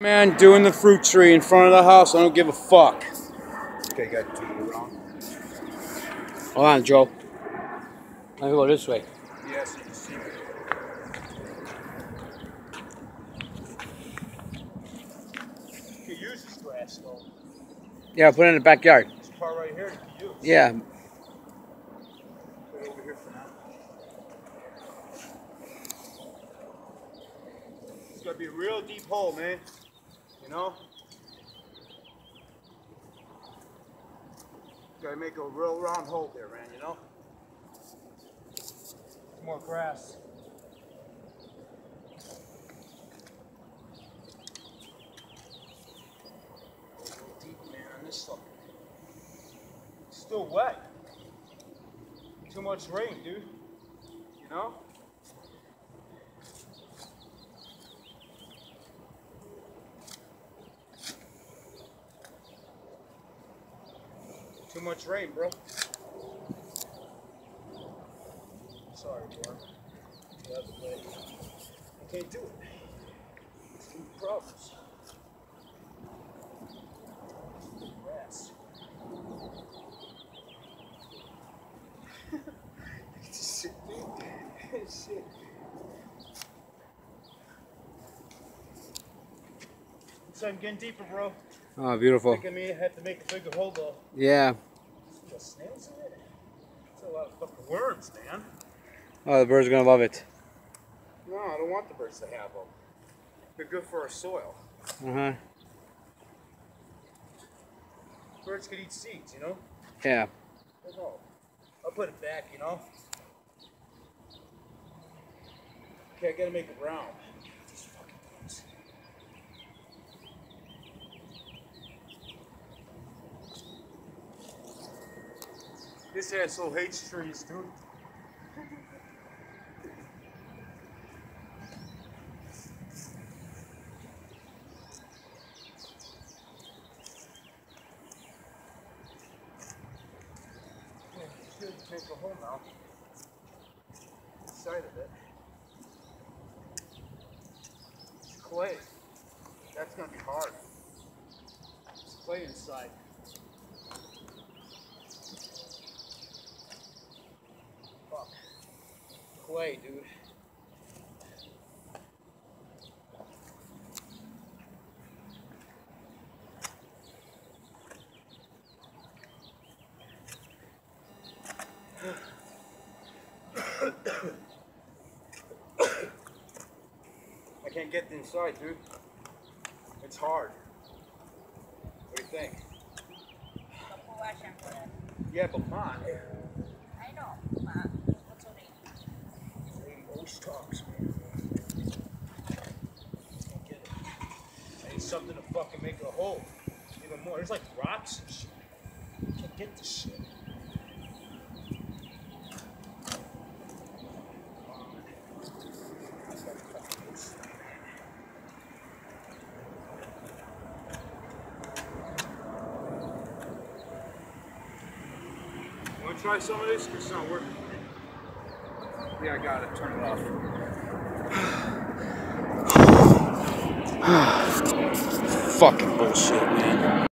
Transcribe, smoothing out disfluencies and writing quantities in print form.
Man, doing the fruit tree in front of the house. I don't give a fuck. Okay, got to move on. Hold on, Joe. Let me go this way. Yes, you can see me. You can use this grass though. Yeah, put it in the backyard. This part right here you can use. Yeah. Put it over here for now. It's gonna be a real deep hole, man. You know? Gotta make a real round hole there, man, you know? More grass. A little deep, man, on this stuff. It's still wet. Too much rain, dude. You know? Too much rain, bro. Sorry, bro. The other way. I can't do it. It's too gross. Grass. Shit, dude. Shit. So I'm getting deeper, bro. Oh, beautiful. I think I may have to make a bigger hole, though. Yeah. Got snails in it? That's a lot of fucking worms, man. Oh, the birds are gonna love it. No, I don't want the birds to have them. They're good for our soil. Uh-huh. Birds could eat seeds, you know? Yeah. No. I'll put it back, you know? Okay, I gotta make it round. These fucking things. This asshole hates trees, dude. Should make a hole now. Side of it. It's clay. That's gonna be hard. It's clay inside. Fuck. Clay, dude. I can't get inside, dude. It's hard. What do you think? Yeah, but mine. I know. What's her name? Lady always talks, man. Can't get it. I need something to fucking make a hole. Even more. There's like rocks and shit. Can't get this shit. Want to try some of this? It's not working. Yeah, I got it. Turn it off. Fucking bullshit, man.